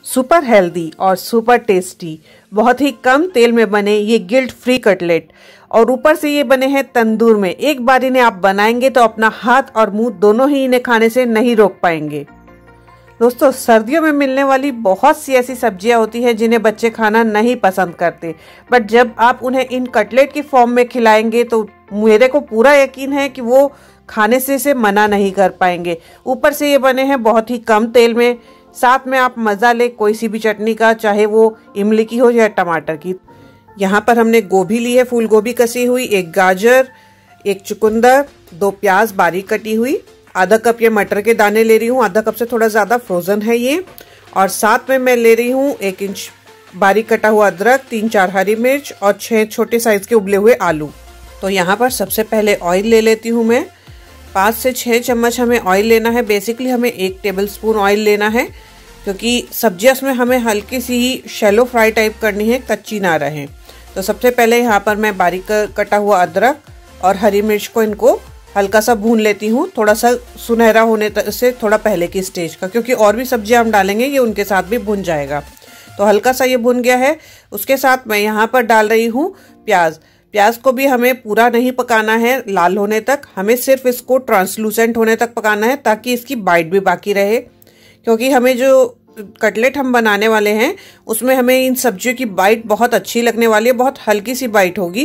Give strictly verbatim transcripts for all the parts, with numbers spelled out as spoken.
Super healthy और super tasty, बहुत ही कम तेल में बने ये गिल्ट फ्री कटलेट और ऊपर से ये बने हैं तंदूर में। एक बार इन्हें आप बनाएंगे तो अपना हाथ और मुंह दोनों ही इन्हें खाने से नहीं रोक पाएंगे। दोस्तों, सर्दियों में मिलने वाली बहुत सी ऐसी सब्जियां होती हैं जिन्हें बच्चे खाना नहीं पसंद करते, बट जब आप उन्हें इन कटलेट की फॉर्म में खिलाएंगे तो मेरे को पूरा यकीन है कि वो खाने से इसे मना नहीं कर पाएंगे। ऊपर से ये बने हैं बहुत ही कम तेल में, साथ में आप मज़ा ले कोई सी भी चटनी का, चाहे वो इमली की हो या टमाटर की। यहाँ पर हमने गोभी ली है, फूल गोभी कसी हुई, एक गाजर, एक चुकंदर, दो प्याज बारीक कटी हुई, आधा कप ये मटर के दाने ले रही हूँ, आधा कप से थोड़ा ज़्यादा फ्रोज़न है ये, और साथ में मैं ले रही हूँ एक इंच बारीक कटा हुआ अदरक, तीन चार हरी मिर्च और छः छोटे साइज़ के उबले हुए आलू। तो यहाँ पर सबसे पहले ऑयल ले लेती हूँ मैं। पाँच से छः चम्मच हमें ऑयल लेना है। बेसिकली हमें एक टेबलस्पून ऑयल लेना है क्योंकि सब्जियाँ इसमें हमें हल्की सी ही शैलो फ्राई टाइप करनी है, कच्ची ना रहे। तो सबसे पहले यहाँ पर मैं बारीक कटा हुआ अदरक और हरी मिर्च को इनको हल्का सा भून लेती हूँ, थोड़ा सा सुनहरा होने से थोड़ा पहले की स्टेज का, क्योंकि और भी सब्जियाँ हम डालेंगे ये उनके साथ भी भुन जाएगा। तो हल्का सा ये भुन गया है। उसके साथ मैं यहाँ पर डाल रही हूँ प्याज। प्याज को भी हमें पूरा नहीं पकाना है लाल होने तक, हमें सिर्फ इसको ट्रांसलूसेंट होने तक पकाना है ताकि इसकी बाइट भी बाकी रहे, क्योंकि हमें जो कटलेट हम बनाने वाले हैं उसमें हमें इन सब्जियों की बाइट बहुत अच्छी लगने वाली है, बहुत हल्की सी बाइट होगी।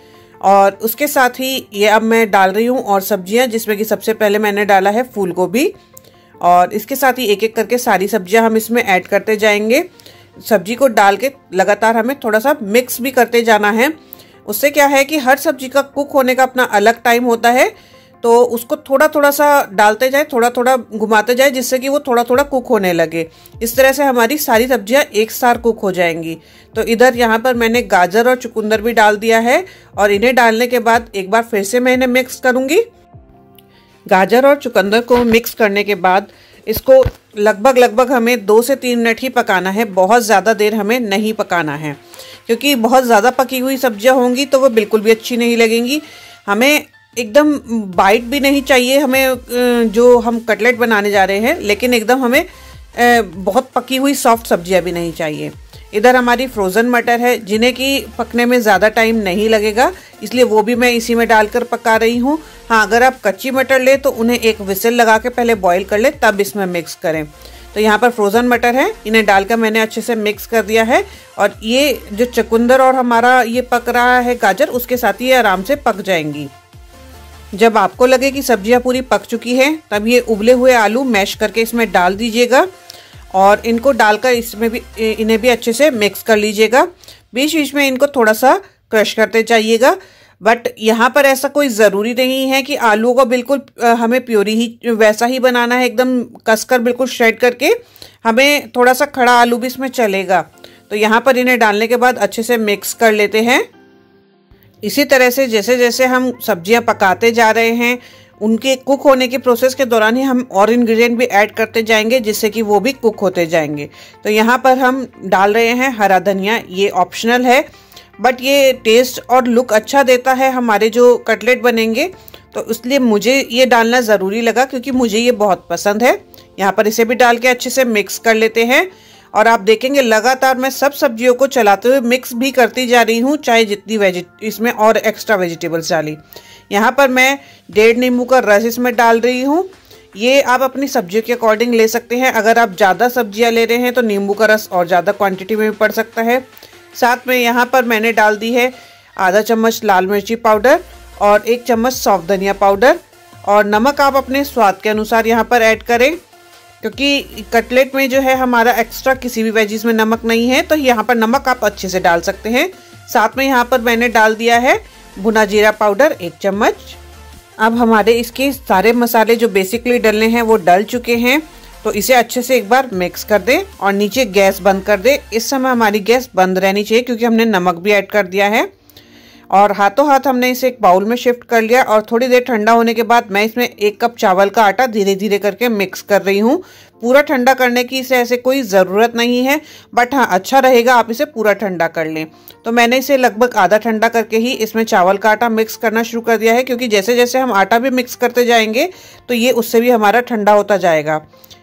और उसके साथ ही ये अब मैं डाल रही हूँ और सब्जियाँ, जिसमें कि सबसे पहले मैंने डाला है फूल गोभी, और इसके साथ ही एक एक करके सारी सब्जियाँ हम इसमें ऐड करते जाएंगे। सब्जी को डाल के लगातार हमें थोड़ा सा मिक्स भी करते जाना है। उससे क्या है कि हर सब्जी का कुक होने का अपना अलग टाइम होता है, तो उसको थोड़ा थोड़ा सा डालते जाए, थोड़ा थोड़ा घुमाते जाए, जिससे कि वो थोड़ा थोड़ा कुक होने लगे। इस तरह से हमारी सारी सब्जियां एक साथ कुक हो जाएंगी। तो इधर यहाँ पर मैंने गाजर और चुकंदर भी डाल दिया है, और इन्हें डालने के बाद एक बार फिर से मैं इन्हें मिक्स करूँगी। गाजर और चुकंदर को मिक्स करने के बाद इसको लगभग लगभग हमें दो से तीन मिनट ही पकाना है, बहुत ज़्यादा देर हमें नहीं पकाना है, क्योंकि बहुत ज़्यादा पकी हुई सब्जियां होंगी तो वो बिल्कुल भी अच्छी नहीं लगेंगी। हमें एकदम बाइट भी नहीं चाहिए हमें जो हम कटलेट बनाने जा रहे हैं, लेकिन एकदम हमें बहुत पकी हुई सॉफ्ट सब्जियां भी नहीं चाहिए। इधर हमारी फ्रोज़न मटर है जिन्हें कि पकने में ज़्यादा टाइम नहीं लगेगा, इसलिए वो भी मैं इसी में डालकर पका रही हूँ। हाँ, अगर आप कच्ची मटर ले तो उन्हें एक विसल लगा के पहले बॉईल कर ले, तब इसमें मिक्स करें। तो यहाँ पर फ्रोज़न मटर है, इन्हें डालकर मैंने अच्छे से मिक्स कर दिया है, और ये जो चुकंदर और हमारा ये पक रहा है गाजर, उसके साथ ये आराम से पक जाएंगी। जब आपको लगे कि सब्जियां पूरी पक चुकी हैं, तब ये उबले हुए आलू मैश करके इसमें डाल दीजिएगा, और इनको डालकर इसमें भी इन्हें भी अच्छे से मिक्स कर लीजिएगा। बीच बीच में इनको थोड़ा सा क्रश करते जाइएगा, बट यहाँ पर ऐसा कोई ज़रूरी नहीं है कि आलू को बिल्कुल हमें प्योरी ही वैसा ही बनाना है, एकदम कसकर बिल्कुल श्रेड करके। हमें थोड़ा सा खड़ा आलू भी इसमें चलेगा। तो यहाँ पर इन्हें डालने के बाद अच्छे से मिक्स कर लेते हैं। इसी तरह से जैसे जैसे हम सब्जियां पकाते जा रहे हैं, उनके कुक होने के प्रोसेस के दौरान ही हम और इंग्रेडिएंट भी ऐड करते जाएंगे, जिससे कि वो भी कुक होते जाएंगे। तो यहाँ पर हम डाल रहे हैं हरा धनिया, ये ऑप्शनल है, बट ये टेस्ट और लुक अच्छा देता है हमारे जो कटलेट बनेंगे, तो इसलिए मुझे ये डालना ज़रूरी लगा, क्योंकि मुझे ये बहुत पसंद है। यहाँ पर इसे भी डाल के अच्छे से मिक्स कर लेते हैं, और आप देखेंगे लगातार मैं सब सब्जियों को चलाते हुए मिक्स भी करती जा रही हूँ, चाहे जितनी वेजि इसमें और एक्स्ट्रा वेजिटेबल्स डाली। यहाँ पर मैं डेढ़ नींबू का रस इसमें डाल रही हूँ। ये आप अपनी सब्जियों के अकॉर्डिंग ले सकते हैं। अगर आप ज़्यादा सब्जियाँ ले रहे हैं तो नींबू का रस और ज़्यादा क्वांटिटी में भी पड़ सकता है। साथ में यहाँ पर मैंने डाल दी है आधा चम्मच लाल मिर्ची पाउडर और एक चम्मच सौंफ धनिया पाउडर, और नमक आप अपने स्वाद के अनुसार यहाँ पर ऐड करें, क्योंकि कटलेट में जो है हमारा एक्स्ट्रा किसी भी वेजिस में नमक नहीं है, तो यहाँ पर नमक आप अच्छे से डाल सकते हैं। साथ में यहाँ पर मैंने डाल दिया है भुना जीरा पाउडर एक चम्मच। अब हमारे इसके सारे मसाले जो बेसिकली डलने हैं वो डल चुके हैं, तो इसे अच्छे से एक बार मिक्स कर दें और नीचे गैस बंद कर दें। इस समय हमारी गैस बंद रहनी चाहिए, क्योंकि हमने नमक भी ऐड कर दिया है। और हाथों हाथ हमने इसे एक बाउल में शिफ्ट कर लिया, और थोड़ी देर ठंडा होने के बाद मैं इसमें एक कप चावल का आटा धीरे धीरे करके मिक्स कर रही हूँ। पूरा ठंडा करने की इसे ऐसे कोई ज़रूरत नहीं है, बट हाँ अच्छा रहेगा आप इसे पूरा ठंडा कर लें। तो मैंने इसे लगभग आधा ठंडा करके ही इसमें चावल का आटा मिक्स करना शुरू कर दिया है, क्योंकि जैसे जैसे हम आटा भी मिक्स करते जाएंगे तो ये उससे भी हमारा ठंडा होता जाएगा।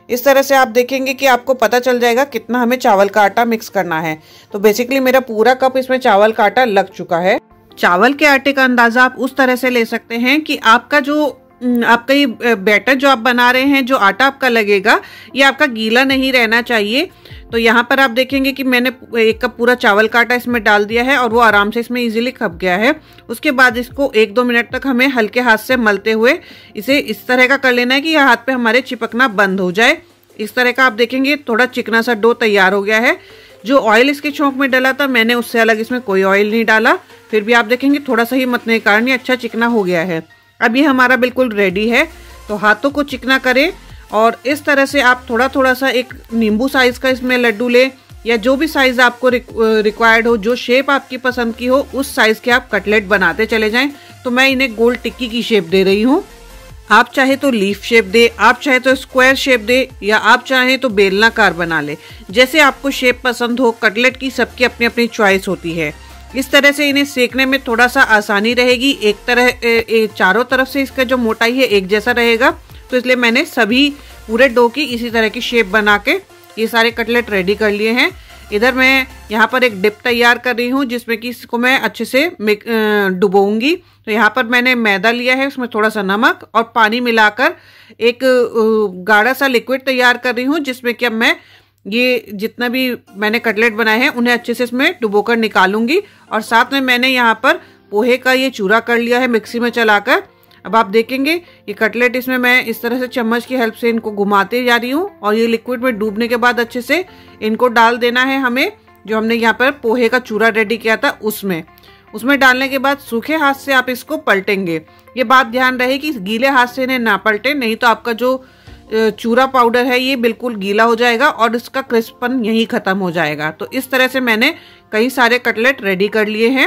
इस तरह से आप देखेंगे कि आपको पता चल जाएगा कितना हमें चावल का आटा मिक्स करना है। तो बेसिकली मेरा पूरा कप इसमें चावल का आटा लग चुका है। चावल के आटे का अंदाजा आप उस तरह से ले सकते हैं कि आपका जो आपका ये बैटर जो आप बना रहे हैं, जो आटा आपका लगेगा, ये आपका गीला नहीं रहना चाहिए। तो यहाँ पर आप देखेंगे कि मैंने एक कप पूरा चावल का आटा इसमें डाल दिया है और वो आराम से इसमें इजीली खप गया है। उसके बाद इसको एक दो मिनट तक हमें हल्के हाथ से मलते हुए इसे इस तरह का कर लेना है कि यह हाथ पे हमारे चिपकना बंद हो जाए। इस तरह का आप देखेंगे थोड़ा चिकना सा डो तैयार हो गया है। जो ऑयल इसके चौंक में डाला था मैंने उससे अलग इसमें कोई ऑयल नहीं डाला, फिर भी आप देखेंगे थोड़ा सा ही मतने के कारण ये अच्छा चिकना हो गया है। अब ये हमारा बिल्कुल रेडी है। तो हाथों को चिकना करें और इस तरह से आप थोड़ा थोड़ा सा एक नींबू साइज का इसमें लड्डू लें, या जो भी साइज आपको रिक्वायर्ड हो, जो शेप आपकी पसंद की हो उस साइज के आप कटलेट बनाते चले जाएं। तो मैं इन्हें गोल टिक्की की शेप दे रही हूँ। आप चाहे तो लीफ शेप दे, आप चाहे तो स्क्वायर शेप दे, या आप चाहे तो बेलनाकार बना ले। जैसे आपको शेप पसंद हो, कटलेट की सबकी अपनी अपनी चॉइस होती है। इस तरह से इन्हें सेकने में थोड़ा सा आसानी रहेगी। एक तरह ए, ए, चारों तरफ से इसका जो मोटाई है एक जैसा रहेगा, तो इसलिए मैंने सभी पूरे डो की इसी तरह की शेप बना के ये सारे कटलेट रेडी कर लिए हैं। इधर मैं यहाँ पर एक डिप तैयार कर रही हूँ जिसमें कि इसको मैं अच्छे से डुबोऊंगी। तो यहाँ पर मैंने मैदा लिया है, उसमें थोड़ा सा नमक और पानी मिलाकर एक गाढ़ा सा लिक्विड तैयार कर रही हूँ, जिसमें कि अब मैं ये जितना भी मैंने कटलेट बनाए हैं उन्हें अच्छे से इसमें डुबोकर निकालूंगी। और साथ में मैंने यहाँ पर पोहे का ये चूरा कर लिया है मिक्सी में चलाकर। अब आप देखेंगे ये कटलेट इसमें मैं इस तरह से चम्मच की हेल्प से इनको घुमाते जा रही हूँ और ये लिक्विड में डूबने के बाद अच्छे से इनको डाल देना है हमें, जो हमने यहाँ पर पोहे का चूरा रेडी किया था उसमें। उसमें डालने के बाद सूखे हाथ से आप इसको पलटेंगे। ये बात ध्यान रहे कि गीले हाथ से इन्हें ना पलटे, नहीं तो आपका जो चूरा पाउडर है ये बिल्कुल गीला हो जाएगा और इसका क्रिस्पन यहीं खत्म हो जाएगा। तो इस तरह से मैंने कई सारे कटलेट रेडी कर लिए हैं।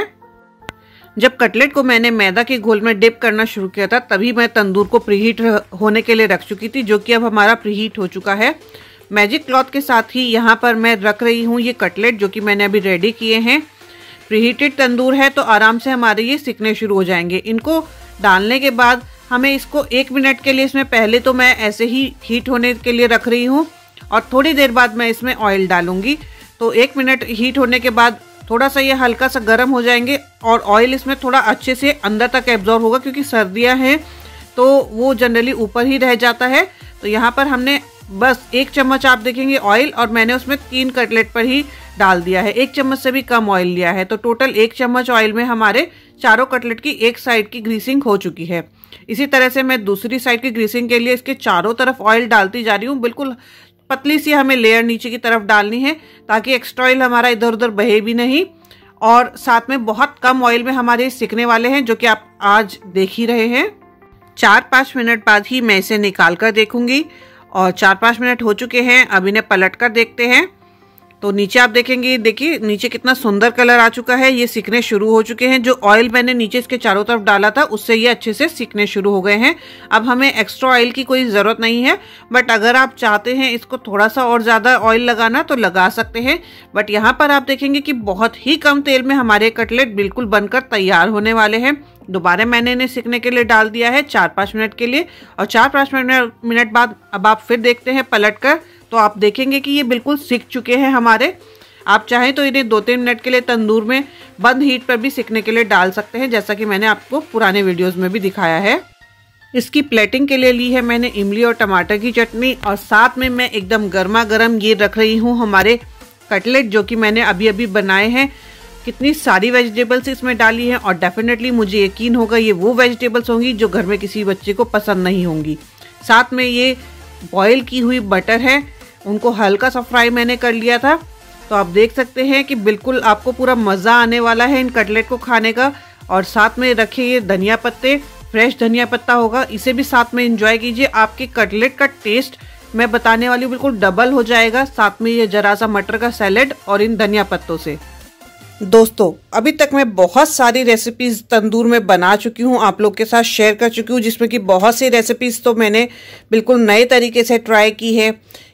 जब कटलेट को मैंने मैदा के घोल में डिप करना शुरू किया था तभी मैं तंदूर को प्रीहीट होने के लिए रख चुकी थी, जो कि अब हमारा प्रीहीट हो चुका है। मैजिक क्लॉथ के साथ ही यहाँ पर मैं रख रही हूँ ये कटलेट जो कि मैंने अभी रेडी किए हैं। प्रीहीटेड तंदूर है तो आराम से हमारे ये सिकने शुरू हो जाएंगे। इनको डालने के बाद हमें इसको एक मिनट के लिए, इसमें पहले तो मैं ऐसे ही हीट होने के लिए रख रही हूँ और थोड़ी देर बाद मैं इसमें ऑयल डालूंगी। तो एक मिनट हीट होने के बाद थोड़ा सा ये हल्का सा गर्म हो जाएंगे और ऑयल इसमें थोड़ा अच्छे से अंदर तक एब्जॉर्ब होगा, क्योंकि सर्दियाँ हैं तो वो जनरली ऊपर ही रह जाता है। तो यहाँ पर हमने बस एक चम्मच आप देखेंगे ऑयल, और मैंने उसमें तीन कटलेट पर ही डाल दिया है। एक चम्मच से भी कम ऑयल लिया है। तो टोटल एक चम्मच ऑयल में हमारे चारों कटलेट की एक साइड की ग्रीसिंग हो चुकी है। इसी तरह से मैं दूसरी साइड की ग्रीसिंग के लिए इसके चारों तरफ ऑयल डालती जा रही हूँ। बिल्कुल पतली सी हमें लेयर नीचे की तरफ डालनी है ताकि एक्स्ट्रा ऑयल हमारा इधर उधर बहे भी नहीं, और साथ में बहुत कम ऑयल में हमारे सिकने वाले हैं, जो कि आप आज देख ही रहे हैं। चार पाँच मिनट बाद ही मैं इसे निकाल कर देखूंगी और चार पाँच मिनट हो चुके हैं। अब इन्हें पलट कर देखते हैं। तो नीचे आप देखेंगे, देखिए नीचे कितना सुंदर कलर आ चुका है। ये सिकने शुरू हो चुके हैं। जो ऑयल मैंने नीचे इसके चारों तरफ डाला था उससे ये अच्छे से सिकने शुरू हो गए हैं। अब हमें एक्स्ट्रा ऑयल की कोई ज़रूरत नहीं है, बट अगर आप चाहते हैं इसको थोड़ा सा और ज़्यादा ऑयल लगाना तो लगा सकते हैं। बट यहाँ पर आप देखेंगे कि बहुत ही कम तेल में हमारे कटलेट बिल्कुल बनकर तैयार होने वाले हैं। दोबारा मैंने इन्हें सिकने के लिए डाल दिया है चार पाँच मिनट के लिए, और चार पाँच मिनट मिनट बाद अब आप फिर देखते हैं पलट कर, तो आप देखेंगे कि ये बिल्कुल सिक चुके हैं हमारे। आप चाहें तो इन्हें दो तीन मिनट के लिए तंदूर में बंद हीट पर भी सिकने के लिए डाल सकते हैं, जैसा कि मैंने आपको पुराने वीडियोस में भी दिखाया है। इसकी प्लेटिंग के लिए ली है मैंने इमली और टमाटर की चटनी, और साथ में मैं एकदम गर्मा गर्म ये रख रही हूँ हमारे कटलेट जो कि मैंने अभी अभी बनाए हैं। कितनी सारी वेजिटेबल्स इसमें डाली हैं, और डेफिनेटली मुझे यकीन होगा ये वो वेजिटेबल्स होंगी जो घर में किसी बच्चे को पसंद नहीं होंगी। साथ में ये बॉयल की हुई बटर है, उनको हल्का सा फ्राई मैंने कर लिया था। तो आप देख सकते हैं कि बिल्कुल आपको पूरा मज़ा आने वाला है इन कटलेट को खाने का। और साथ में रखे ये धनिया पत्ते, फ्रेश धनिया पत्ता होगा, इसे भी साथ में एंजॉय कीजिए। आपके कटलेट का टेस्ट मैं बताने वाली हूँ बिल्कुल डबल हो जाएगा, साथ में ये जरा सा मटर का सैलेड और इन धनिया पत्तों से। दोस्तों अभी तक मैं बहुत सारी रेसिपीज तंदूर में बना चुकी हूँ, आप लोग के साथ शेयर कर चुकी हूँ, जिसमें कि बहुत सी रेसिपीज तो मैंने बिल्कुल नए तरीके से ट्राई की है।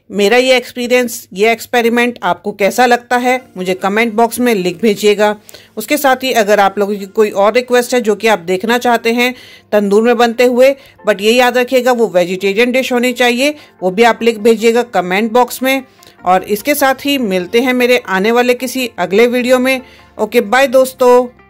मेरा ये एक्सपीरियंस, ये एक्सपेरिमेंट आपको कैसा लगता है मुझे कमेंट बॉक्स में लिख भेजिएगा। उसके साथ ही अगर आप लोगों की कोई और रिक्वेस्ट है जो कि आप देखना चाहते हैं तंदूर में बनते हुए, बट ये याद रखिएगा वो वेजिटेरियन डिश होनी चाहिए, वो भी आप लिख भेजिएगा कमेंट बॉक्स में। और इसके साथ ही मिलते हैं मेरे आने वाले किसी अगले वीडियो में। ओके बाय दोस्तों।